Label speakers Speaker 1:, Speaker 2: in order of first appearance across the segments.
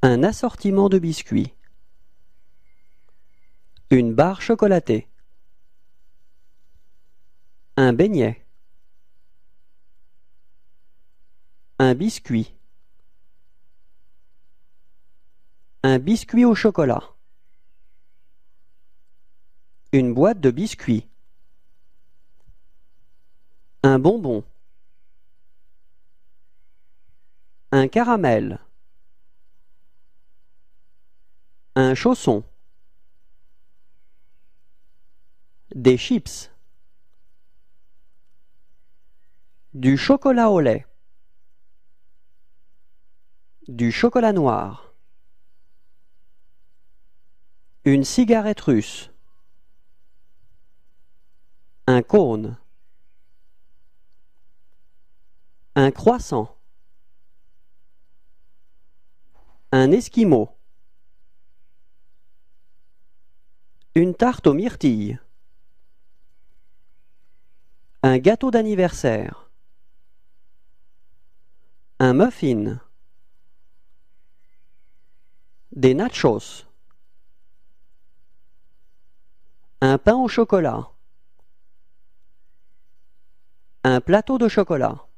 Speaker 1: Un assortiment de biscuits. Une barre chocolatée. Un beignet. Un biscuit. Un biscuit au chocolat. Une boîte de biscuits. Un bonbon. Un caramel. Un chausson. Des chips. Du chocolat au lait. Du chocolat noir. Une cigarette russe. Un cône. Un croissant. Un esquimau. Une tarte aux myrtilles. Un gâteau d'anniversaire. Un muffin. Des nachos. Un pain au chocolat. Un plateau de chocolat.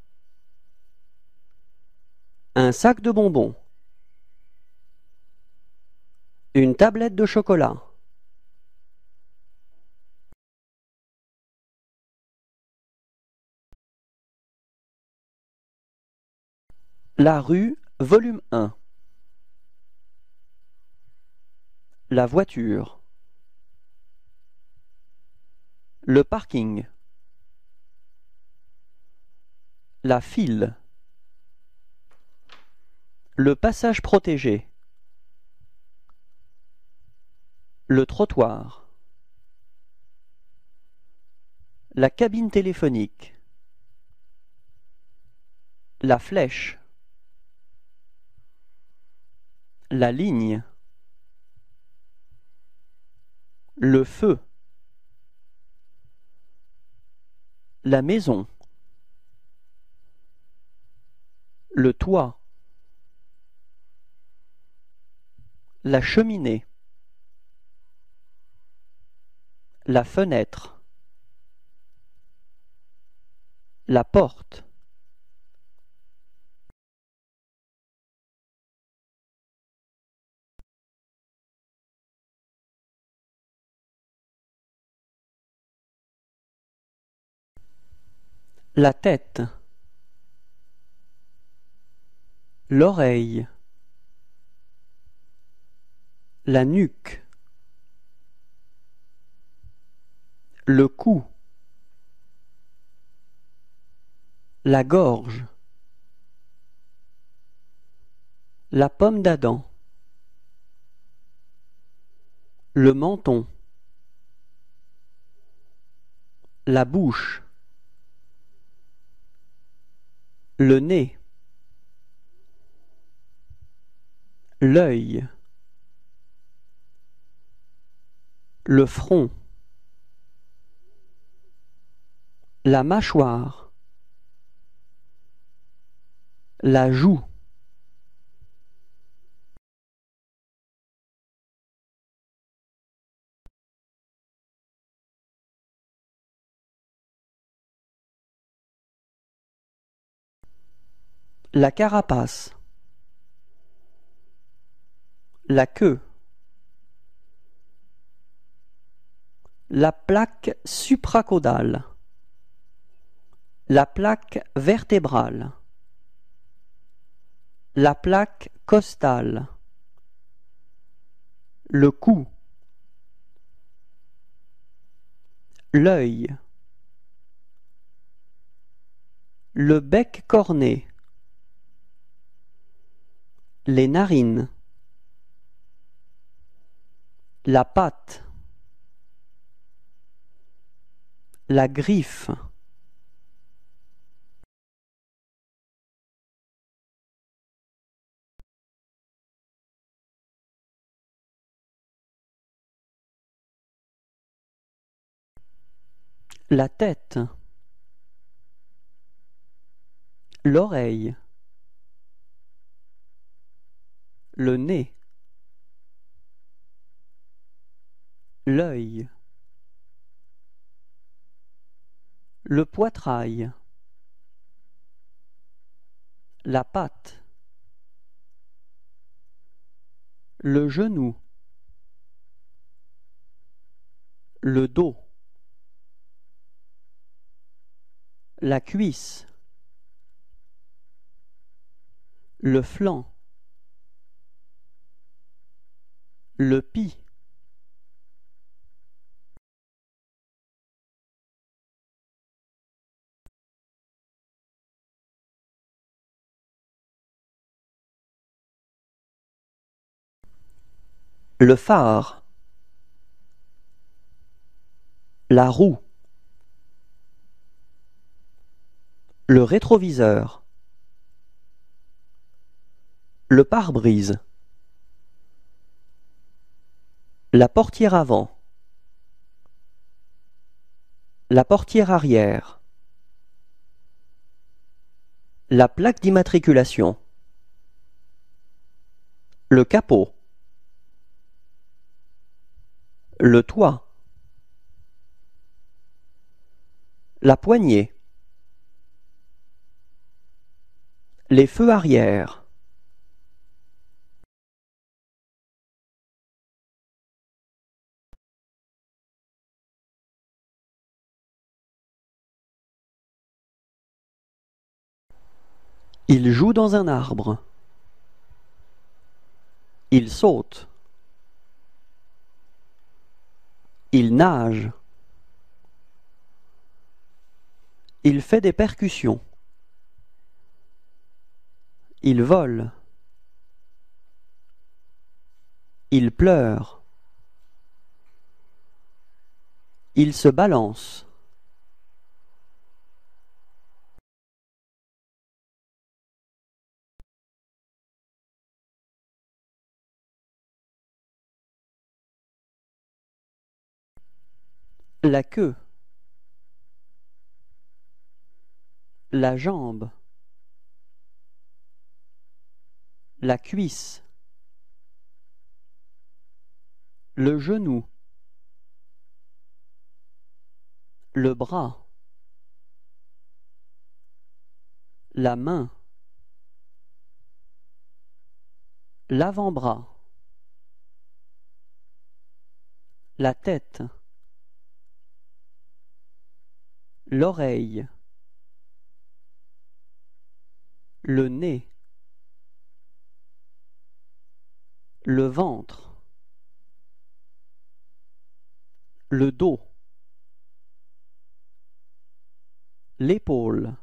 Speaker 1: Un sac de bonbons. Une tablette de chocolat. La rue, volume 1. La voiture. Le parking. La file. Le passage protégé. Le trottoir. La cabine téléphonique. La flèche. La ligne. Le feu. La maison. Le toit. La cheminée. La fenêtre. La porte. La tête. L'oreille. La nuque. Le cou. La gorge. La pomme d'Adam. Le menton. La bouche. Le nez. L'œil. Le front. La mâchoire. La joue. La carapace. La queue. La plaque supracaudale. La plaque vertébrale. La plaque costale. Le cou. L'œil. Le bec corné. Les narines. La patte. La griffe. La tête. L'oreille. le nez, l'œil, le poitrail, la patte, le genou, le dos, la cuisse, le flanc, le pis, le phare, la roue, le rétroviseur, le pare-brise, la portière avant, la portière arrière, la plaque d'immatriculation, le capot, le toit, la poignée, les feux arrière, il joue dans un arbre, il saute, il nage, il fait des percussions, il vole, il pleure, il se balance, la queue, la jambe, la cuisse, le genou, le bras, la main, l'avant-bras, la tête, l'oreille, le nez, le ventre, le dos, l'épaule,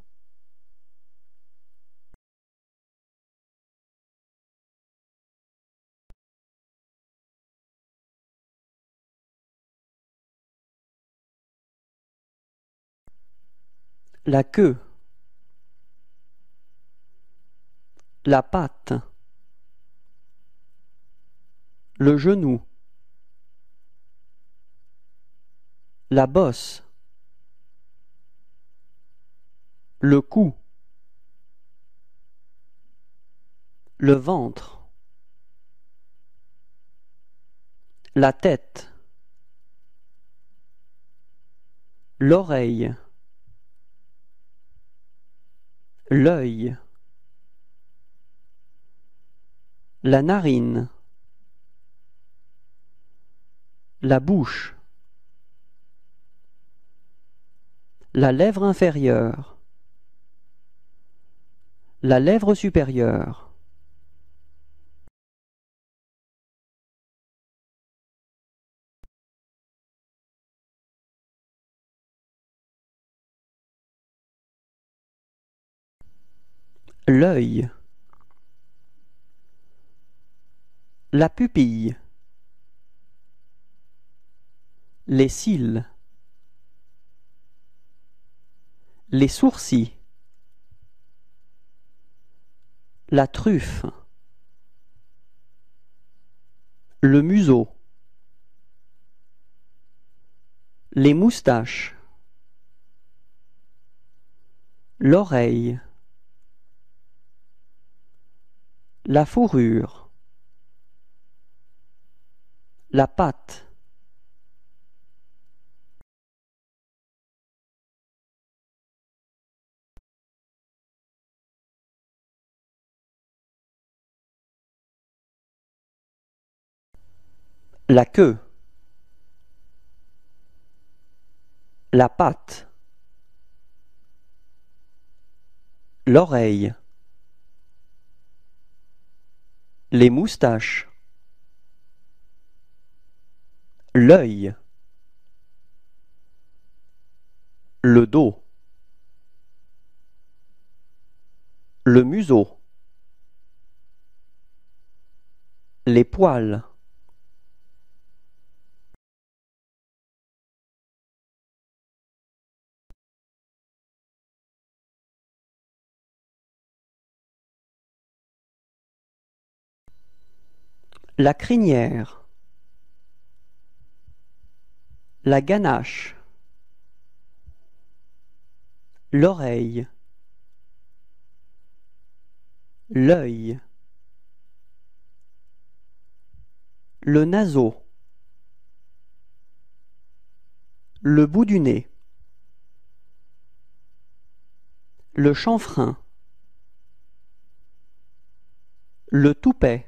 Speaker 1: la queue, la patte, le genou, la bosse, le cou, le ventre, la tête, l'oreille, l'œil, la narine, la bouche, la lèvre inférieure, la lèvre supérieure, l'œil, la pupille, les cils, les sourcils, la truffe, le museau, les moustaches, l'oreille, la fourrure, la patte, la queue, la patte, l'oreille, les moustaches, l'œil, le dos, le museau, les poils, la crinière, la ganache, l'oreille, l'œil, le naseau, le bout du nez, le chanfrein, le toupet,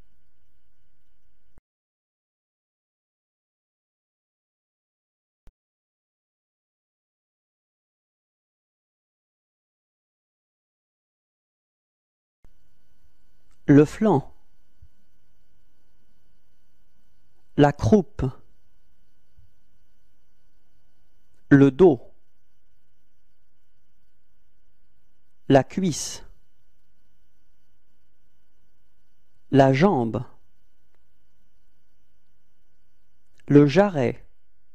Speaker 1: le flanc, la croupe, le dos, la cuisse, la jambe, le jarret,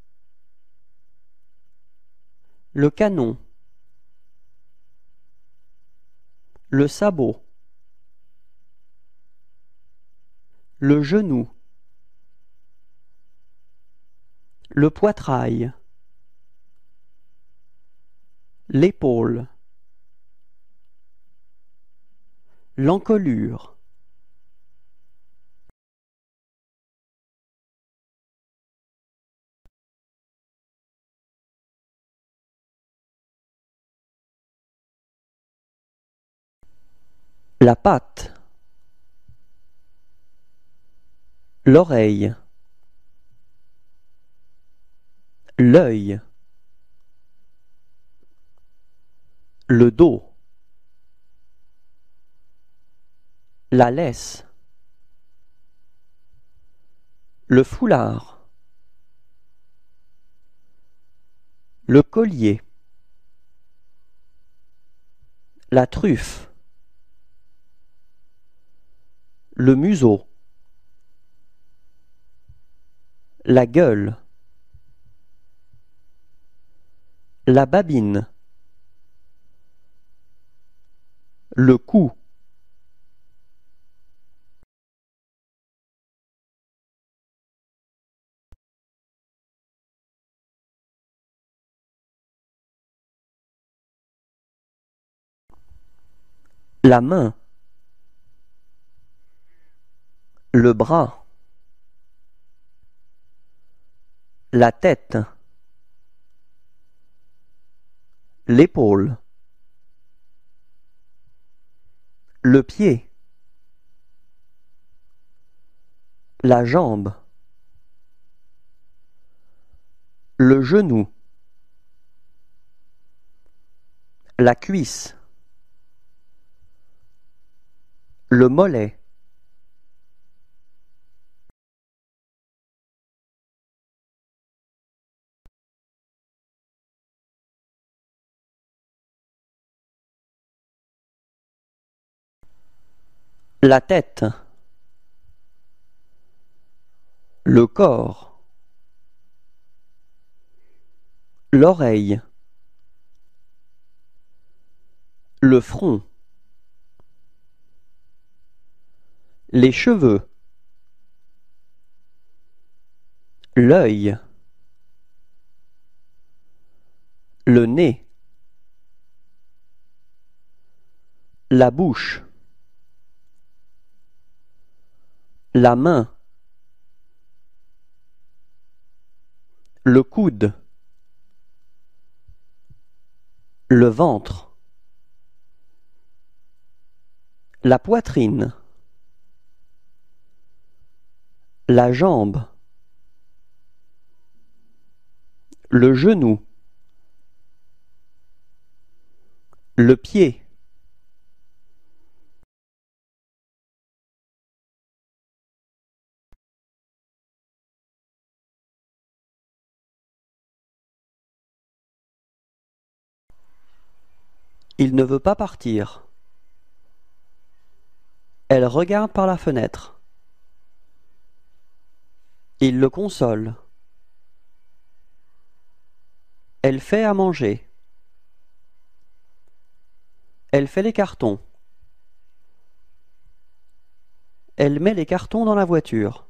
Speaker 1: le canon, le sabot, le genou, le poitrail, l'épaule, l'encolure, la patte, l'oreille, l'œil, le dos, la laisse, le foulard, le collier, la truffe, le museau, la gueule, la babine, le cou, la main, le bras, la tête, l'épaule, le pied, la jambe, le genou, la cuisse, le mollet, la tête, le corps, l'oreille, le front, les cheveux, l'œil, le nez, la bouche, la main, le coude, le ventre, la poitrine, la jambe, le genou, le pied. Il ne veut pas partir. Elle regarde par la fenêtre. Il le console. Elle fait à manger. Elle fait les cartons. Elle met les cartons dans la voiture.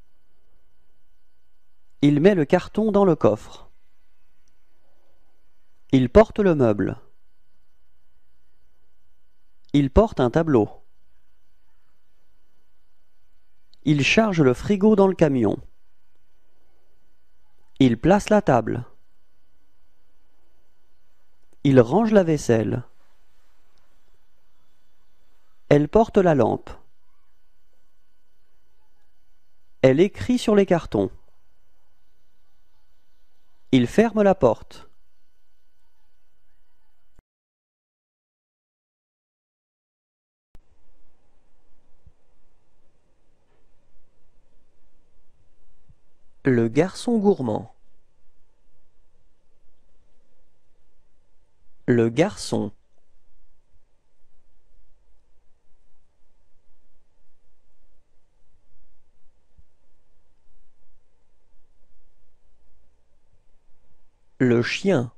Speaker 1: Il met le carton dans le coffre. Il porte le meuble. Il porte un tableau. Il charge le frigo dans le camion. Il place la table. Il range la vaisselle. Elle porte la lampe. Elle écrit sur les cartons. Il ferme la porte. Le garçon gourmand. Le garçon. Le chien.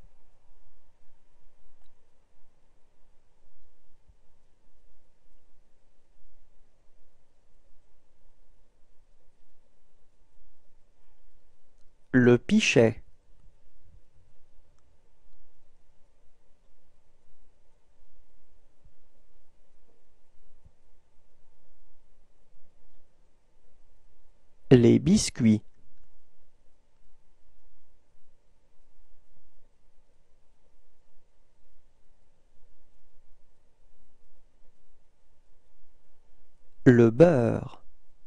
Speaker 1: Le pichet. Les biscuits. Le beurre.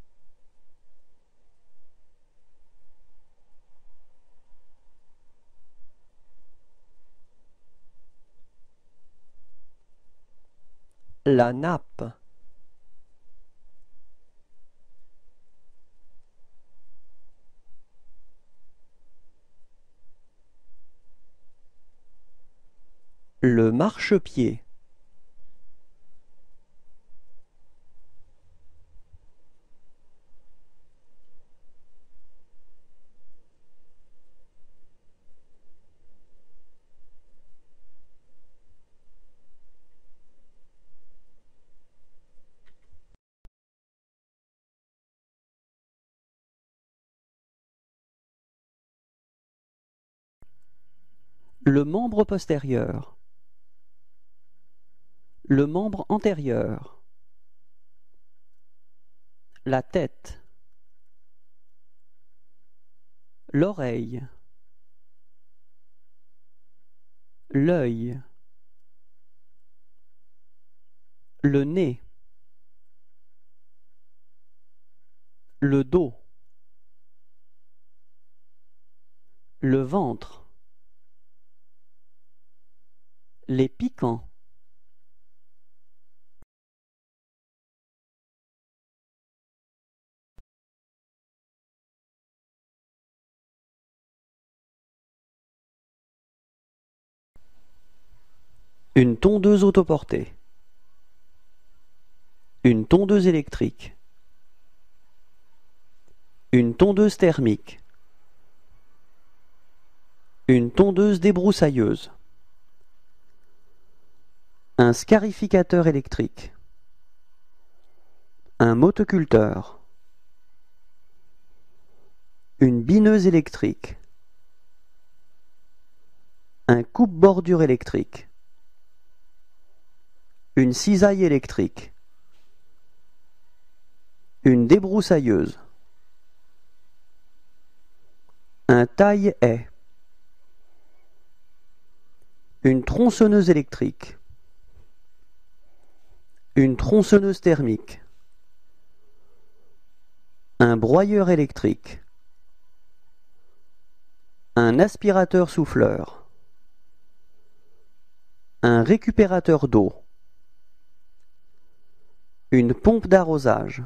Speaker 1: La nappe. Le marchepied. Le membre postérieur. Le membre antérieur. La tête. L'oreille. L'œil. Le nez. Le dos. Le ventre. Les piquants. Une tondeuse autoportée. Une tondeuse électrique. Une tondeuse thermique. Une tondeuse débroussailleuse. Un scarificateur électrique. Un motoculteur. Une bineuse électrique. Un coupe-bordure électrique. Une cisaille électrique. Une débroussailleuse. Un taille-haie. Une tronçonneuse électrique. Une tronçonneuse thermique. Un broyeur électrique. Un aspirateur souffleur. Un récupérateur d'eau. Une pompe d'arrosage.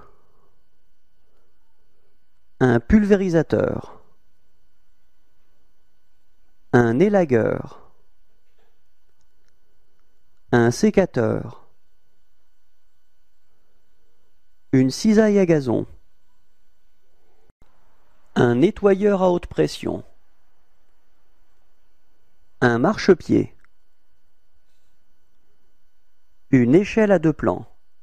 Speaker 1: Un pulvérisateur. Un élagueur. Un sécateur. Une cisaille à gazon. Un nettoyeur à haute pression. Un marchepied. Une échelle à deux plans.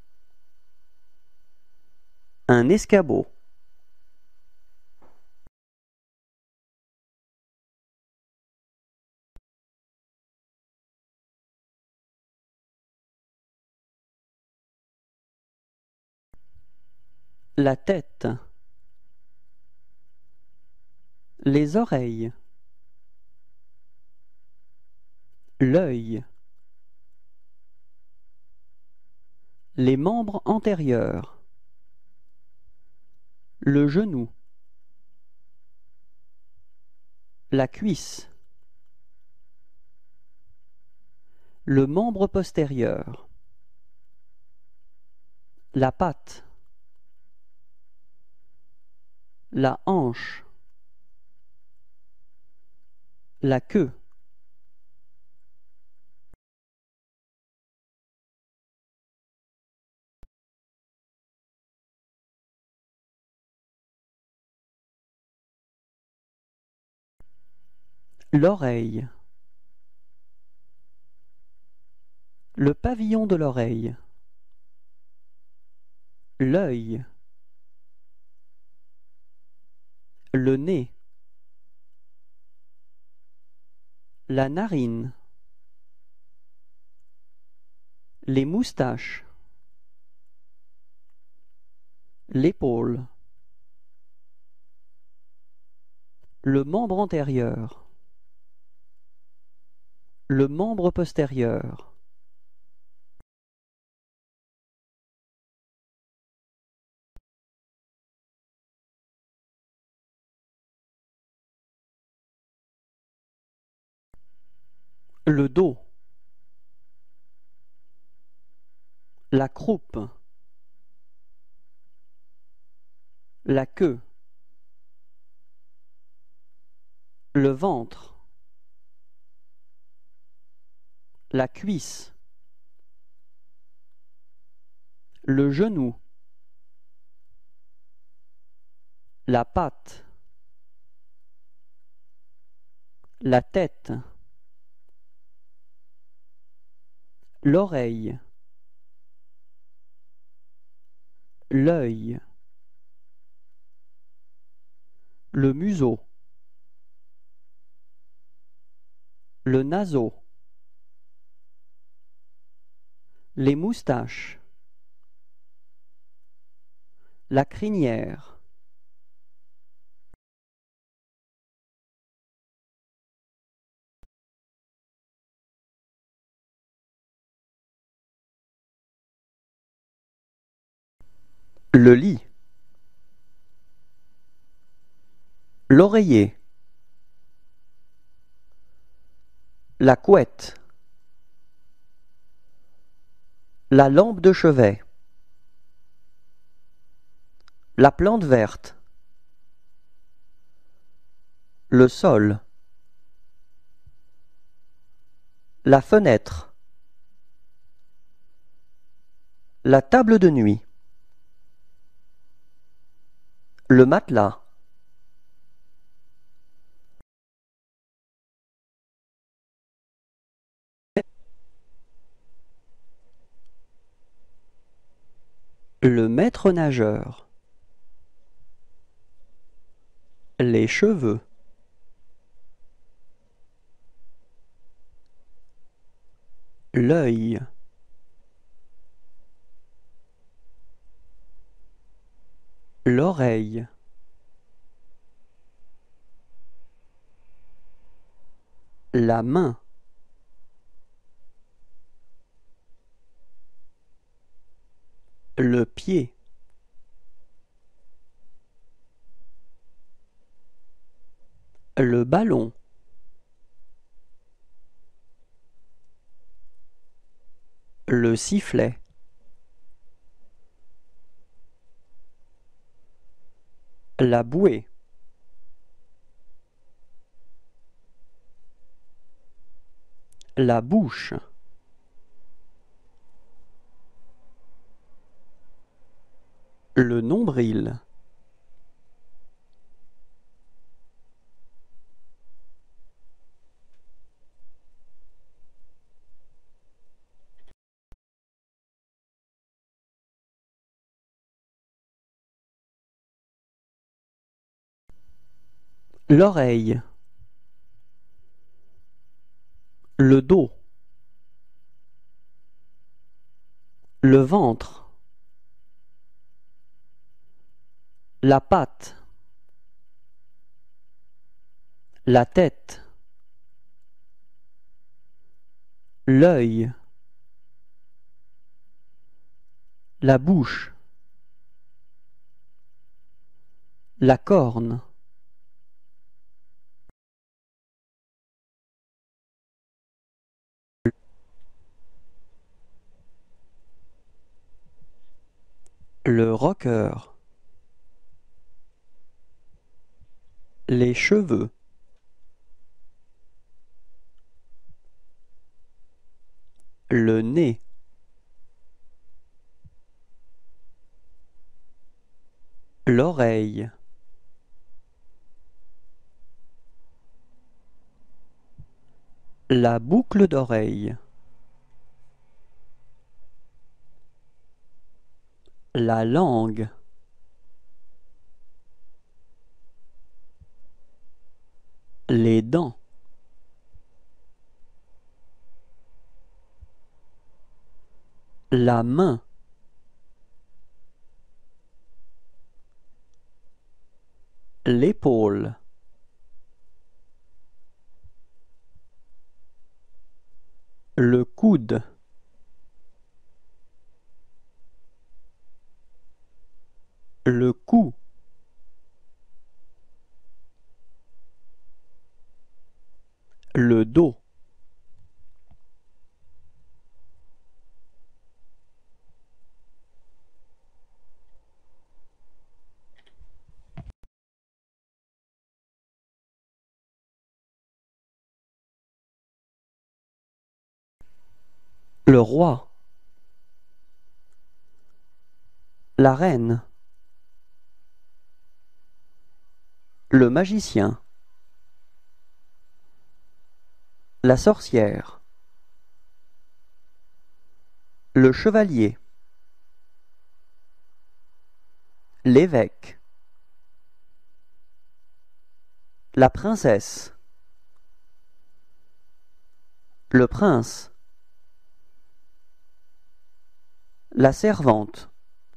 Speaker 1: Un escabeau. La tête. Les oreilles. L'œil. Les membres antérieurs. Le genou. La cuisse. Le membre postérieur. La patte. La hanche. La queue. L'oreille. Le pavillon de l'oreille. L'œil. Le nez. La narine. Les moustaches. L'épaule. Le membre antérieur. Le membre postérieur. Le dos. La croupe. La queue. Le ventre. La cuisse. Le genou. La patte. La tête. L'oreille. L'œil. Le museau. Le naseau. Les moustaches. La crinière. Le lit. L'oreiller. La couette. La lampe de chevet. La plante verte. Le sol. La fenêtre. La table de nuit. Le matelas. Le maître nageur. Les cheveux. L'œil. L'oreille. la main, le pied, le ballon, le sifflet, la bouée, la bouche, le nombril, l'oreille, le dos, le ventre, la patte, la tête, l'œil, la bouche, la corne, le rocker, les cheveux, le nez, l'oreille, la boucle d'oreille, la langue, les dents, la main, l'épaule, le coude, le cou, le dos, le roi, la reine, le magicien, la sorcière, le chevalier, l'évêque, la princesse, le prince, la servante,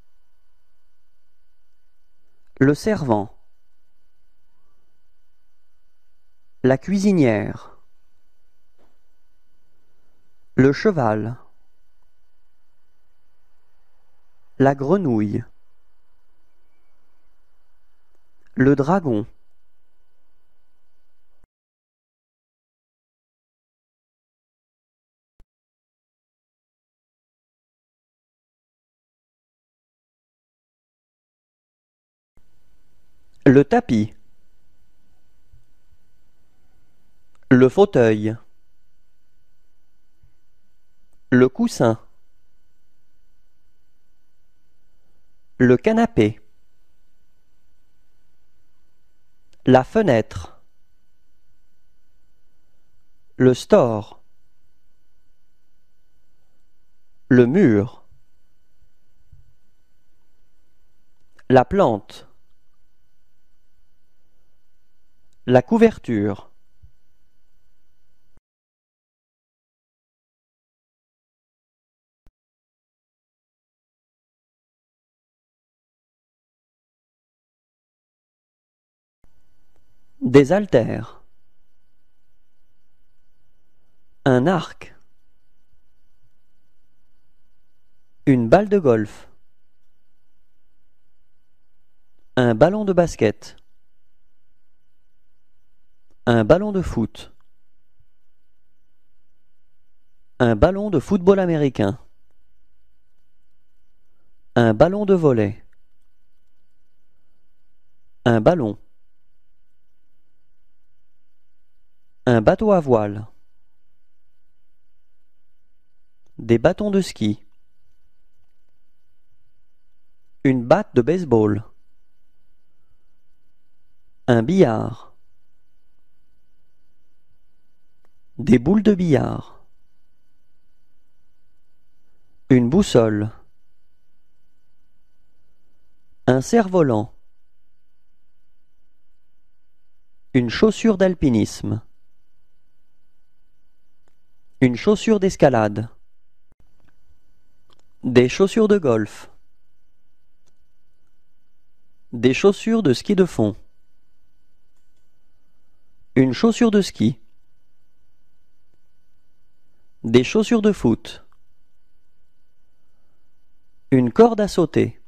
Speaker 1: le servant, la cuisinière, le cheval, la grenouille, le dragon, le tapis, le fauteuil, le coussin, le canapé, la fenêtre, le store, le mur, la plante, la couverture, des haltères, Un arc. Une balle de golf. Un ballon de basket. Un ballon de foot. Un ballon de football américain. Un ballon de volley. Un ballon. Un bateau à voile. Des bâtons de ski. Une batte de baseball. Un billard. Des boules de billard. Une boussole. Un cerf-volant. Une chaussure d'alpinisme. Une chaussure d'escalade. Des chaussures de golf. Des chaussures de ski de fond. Une chaussure de ski. Des chaussures de foot. Une corde à sauter.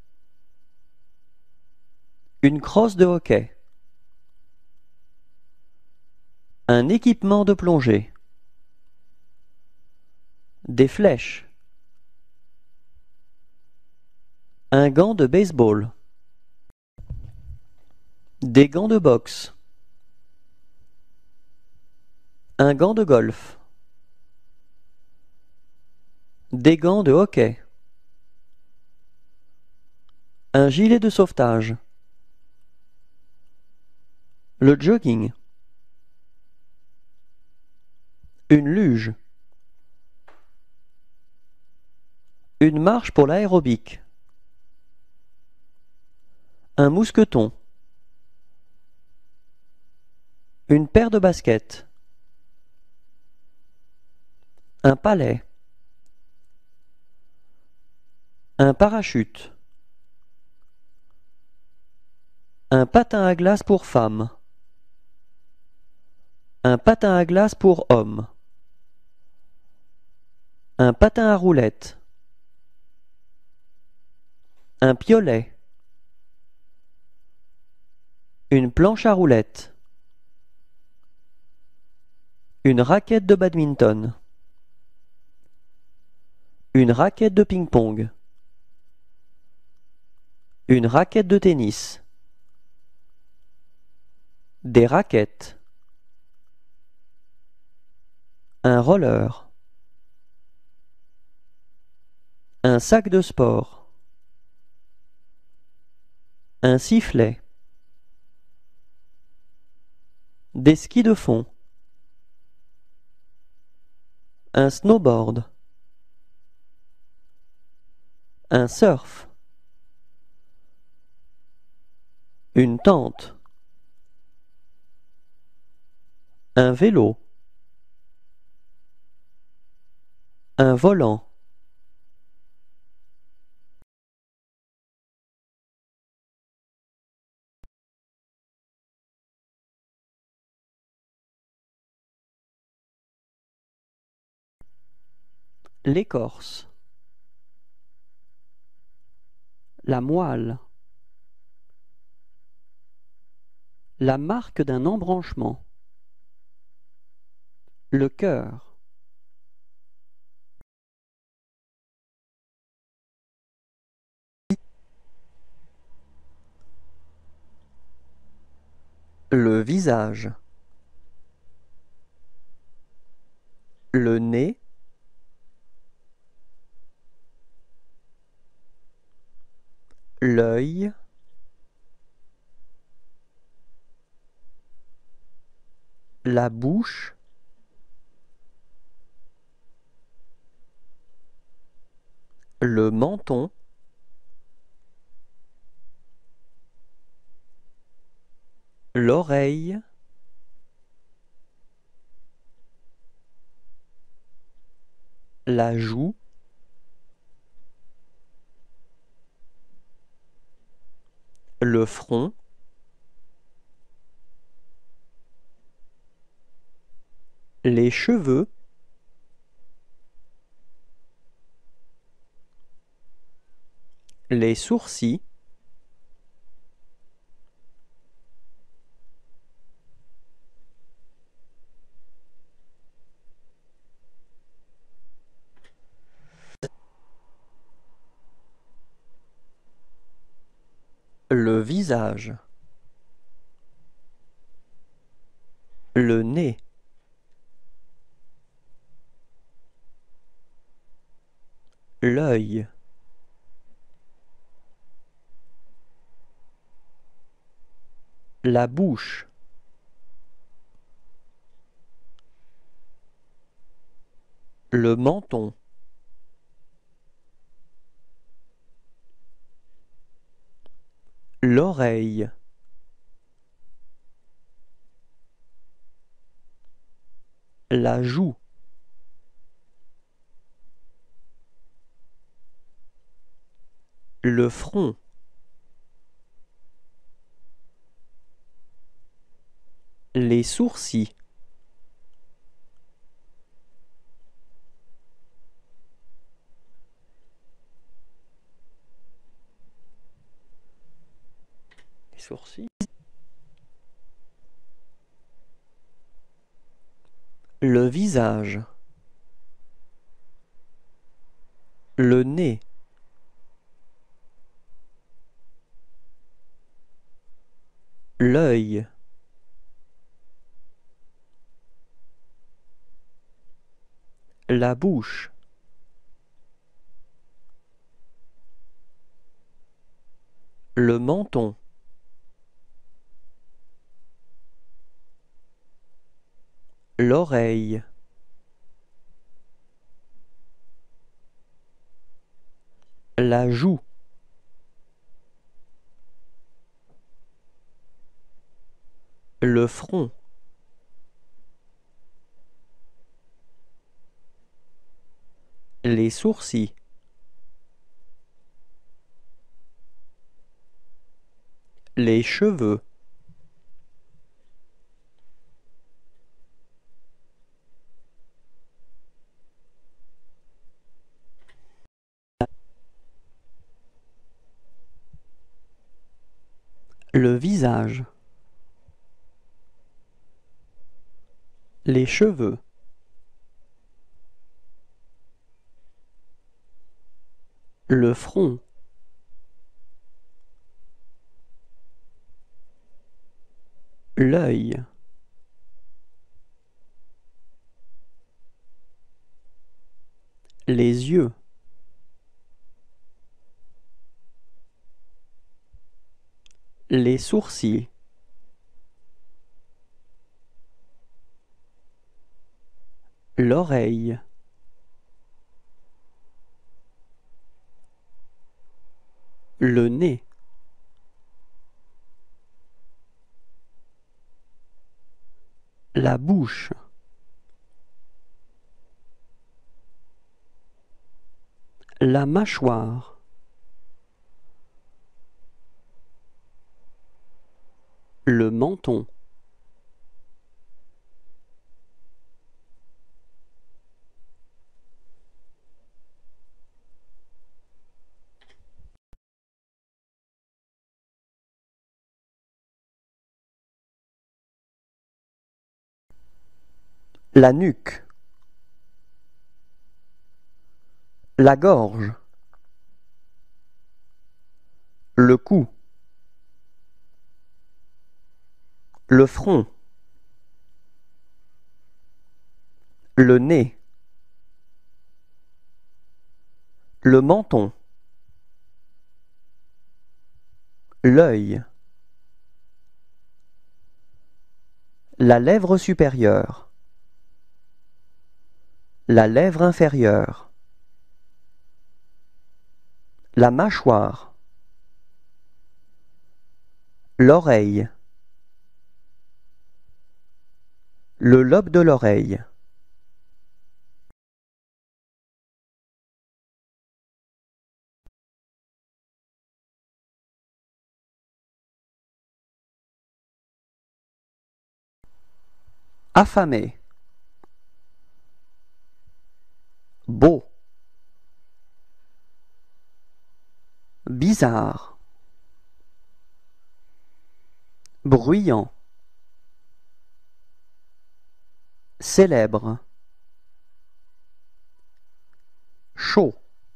Speaker 1: Une crosse de hockey. Un équipement de plongée. Des flèches. Un gant de baseball. Des gants de boxe. Un gant de golf. Des gants de hockey. Un gilet de sauvetage. Le jogging. Une luge. Une marche pour l'aérobic. Un mousqueton. Une paire de baskets. Un palais. Un parachute. Un patin à glace pour femmes. Un patin à glace pour hommes. Un patin à roulettes. Un piolet. Une planche à roulettes. Une raquette de badminton. Une raquette de ping-pong. Une raquette de tennis. Des raquettes. Un roller. Un sac de sport. Un sifflet. Des skis de fond. Un snowboard. Un surf. Une tente. Un vélo. Un volant. L'écorce. La moelle. La marque d'un embranchement. Le cœur. Le visage. Le nez. L'œil. La bouche. Le menton. L'oreille. La joue. Le front. Les cheveux. les sourcils, le visage, le nez, l'œil, la bouche, le menton, l'oreille, la joue, le front, les sourcils, les sourcils, le visage, le nez, l'œil, la bouche, le menton, l'oreille, la joue, le front, les sourcils, les cheveux, le visage, les cheveux, le front, l'œil, les yeux, les sourcils, l'oreille, le nez, la bouche, la mâchoire, le menton, la nuque, la gorge, le cou, le front, le nez, le menton, l'œil, la lèvre supérieure, la lèvre inférieure, la mâchoire, l'oreille, le lobe de l'oreille, affamé, beau, bien. bizarre, bruyant, célèbre, chaud,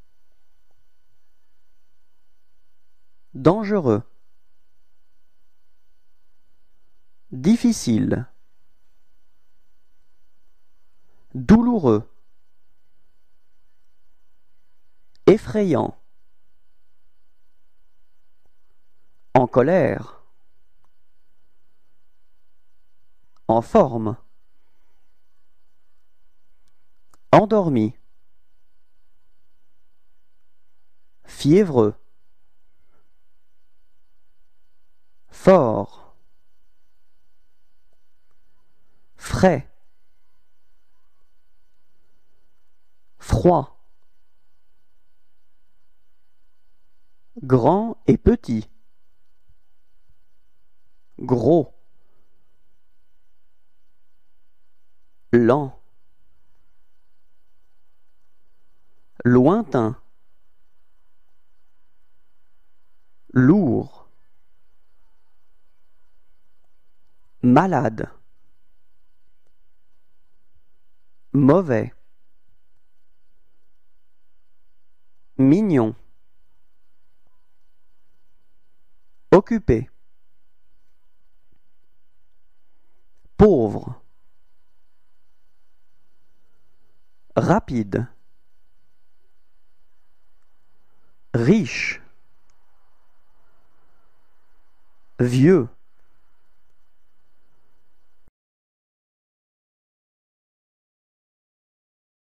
Speaker 1: dangereux, difficile, douloureux, effrayant, en colère, en forme, endormi, fiévreux, fort, frais, froid, grand et petit, gros, lent, lointain, lourd, malade, mauvais, mignon, occupé, pauvre, rapide, riche, vieux,